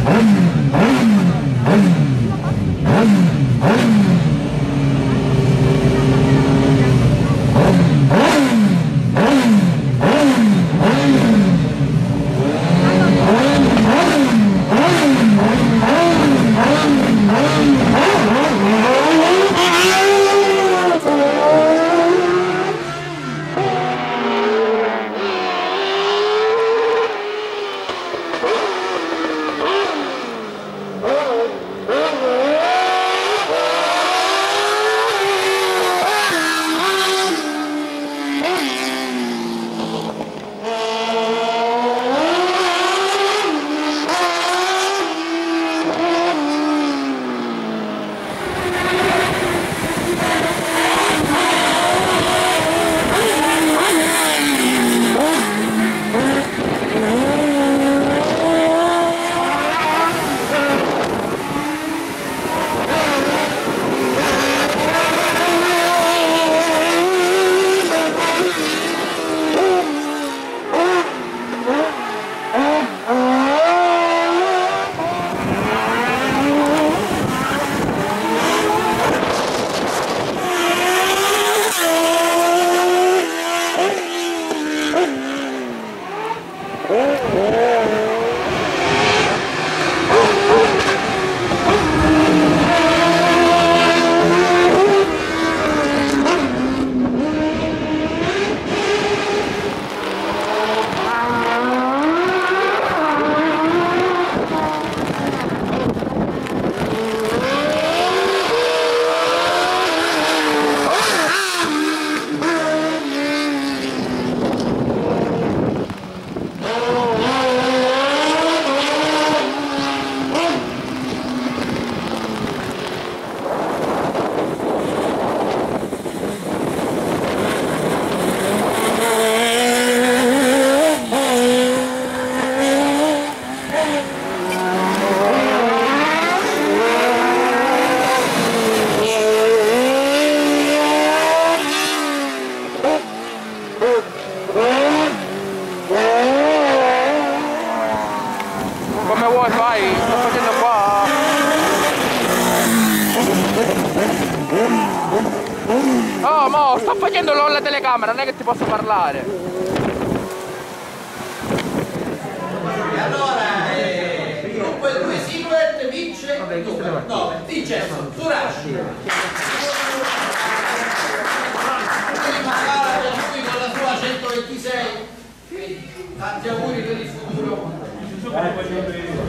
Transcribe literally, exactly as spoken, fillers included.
Oh, mo, sto facendo l'ho alla telecamera, non è che ti posso parlare. E allora, eh, il gruppo è due silhouette vince nove. Vincenzo, Suraci. Magara per lui con la sua centoventisei. Tanti auguri per il futuro.